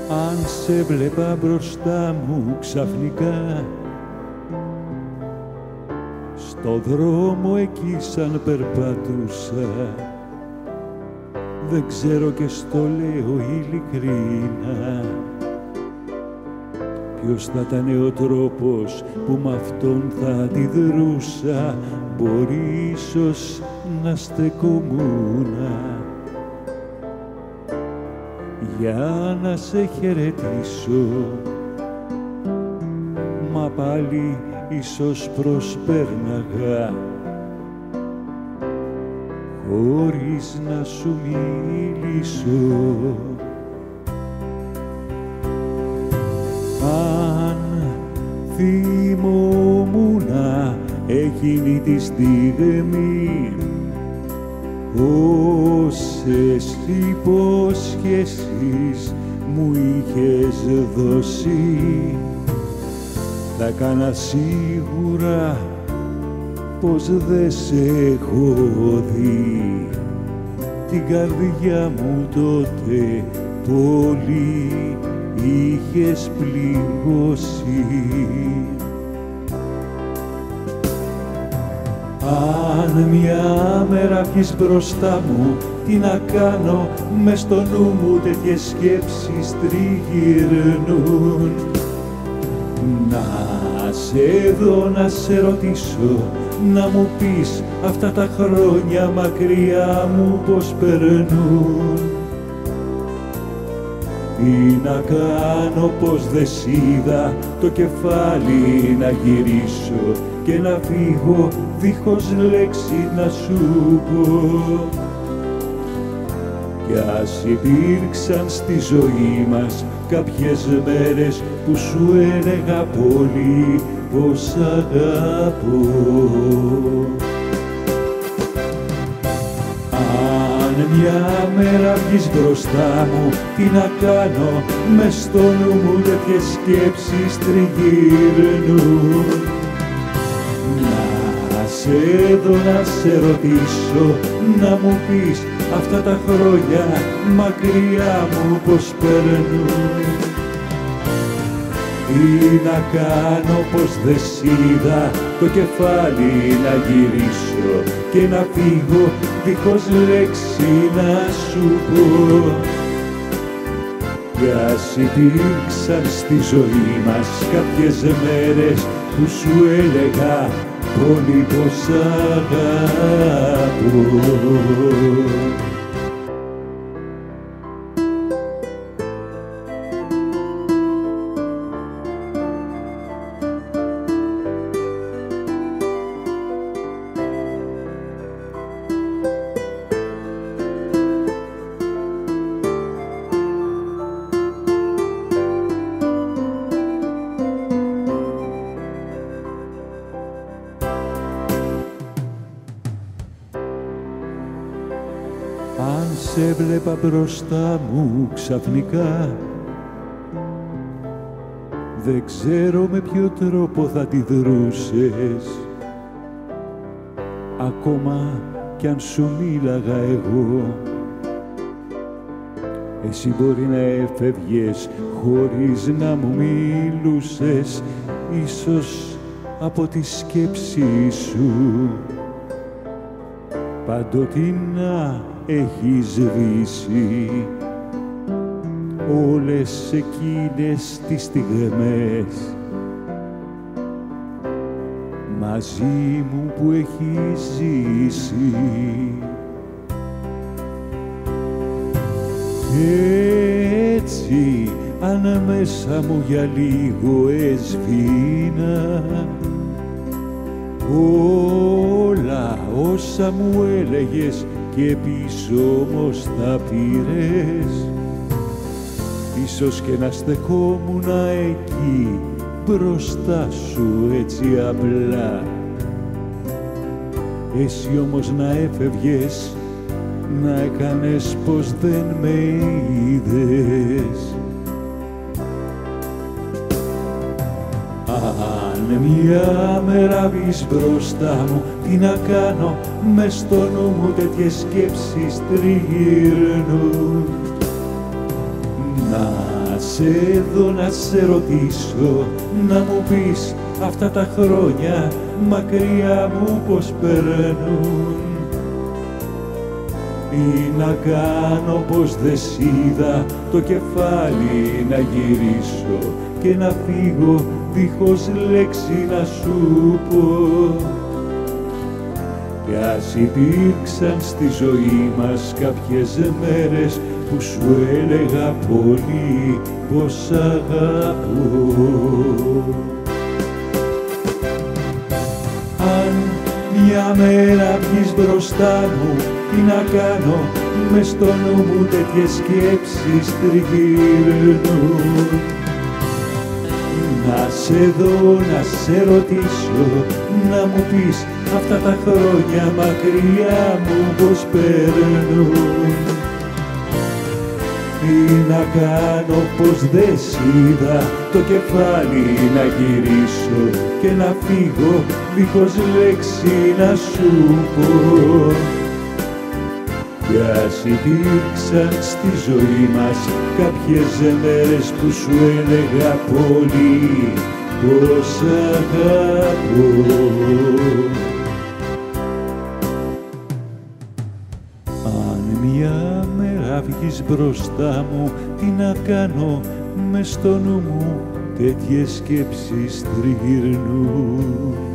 Αν σε βλέπα μπροστά μου ξαφνικά, στο δρόμο εκεί σαν περπατούσα, δεν ξέρω και στο λέω ειλικρίνα, ποιος θα ήταν ο τρόπος που μ' αυτόν θα αντιδρούσα, μπορεί ίσως να στεκόμουνα για να σε χαιρετήσω, μα πάλι ίσως προσπέρναγα χωρίς να σου μιλήσω. Αν θυμόμουνα εκείνη τη στιγμή όσες υποσχέσεις μου είχες δώσει, θα κάνα σίγουρα πως δεν σε έχω δει. Την καρδιά μου τότε πολύ είχες πληγώσει. Αν μια μέρα βγεις μπροστά μου, τι να κάνω, μες στο νου μου τέτοιες σκέψεις τριγυρνούν. Να σε δω, να σε ρωτήσω, να μου πεις αυτά τα χρόνια μακριά μου πως περνούν. Τι να κάνω, πως δεν σ' είδα το κεφάλι να γυρίσω και να φύγω δίχως λέξη να σου πω. Κι ας υπήρξαν στη ζωή μας κάποιες μέρες που σου έλεγα πολύ πως αγαπώ. Αν μια μέρα βγεις μπροστά μου, τι να κάνω, μες στο νου μου τέτοιες σκέψεις τριγυρνούν. Να σε δω, να σε ρωτήσω, να μου πεις αυτά τα χρόνια μακριά μου πως περνούν. Τι να κάνω, πως δεν σ' είδα το κεφάλι να γυρίσω και να φύγω δίχως λέξη να σου πω. Κι ας υπήρξαν στη ζωή μας κάποιες μέρες που σου έλεγα πολύ πως αγαπώ. Αν σε βλέπα μπροστά μου ξαφνικά, δεν ξέρω με ποιο τρόπο θα αντιδρούσες, ακόμα κι αν σου μίλαγα εγώ. Εσύ μπορεί να έφευγες χωρίς να μου μιλούσες, ίσως από τη σκέψη σου παντοτινά έχει σβήσει όλες εκείνες τις στιγμές μαζί μου που έχει ζήσει. Έτσι ανάμεσα μου για λίγο έσβηνα όλα όσα μου έλεγες και πίσω όμως τα πήρες. Ίσως και να στεκόμουνα εκεί μπροστά σου έτσι απλά, εσύ όμως να έφευγες, να έκανες πως δεν με είδες. Αν μια μέρα βγεις μπροστά μου, τι να κάνω, μες στο νου μου τέτοιες σκέψεις τριγυρνούν. Να σε δω να σε ρωτήσω, να μου πεις αυτά τα χρόνια μακριά μου πως περνούν. Τι να κάνω πως δεν σ' είδα, το κεφάλι να γυρίσω και να φύγω δίχως λέξη να σου πω. Κι ας υπήρξαν στη ζωή μας κάποιες μέρες που σου έλεγα πολύ πως αγαπώ. Αν μια μέρα βγεις μπροστά μου, τι να κάνω, μες στο νου μου τέτοιες σκέψεις τριγυρνούν. Να σε δω, να σε ρωτήσω, να μου πεις αυτά τα χρόνια μακριά μου πως περνούν. Τι να κάνω πως δεν σ' είδα, το κεφάλι να γυρίσω και να φύγω δίχως λέξη να σου πω. Κι ας υπήρξαν στη ζωή μας κάποιες μέρες που σου έλεγα πολύ πως αγαπώ. Αν μια μέρα βγεις μπροστά μου, τι να κάνω, μες στο νου μου τέτοιες σκέψεις τριγυρνούν.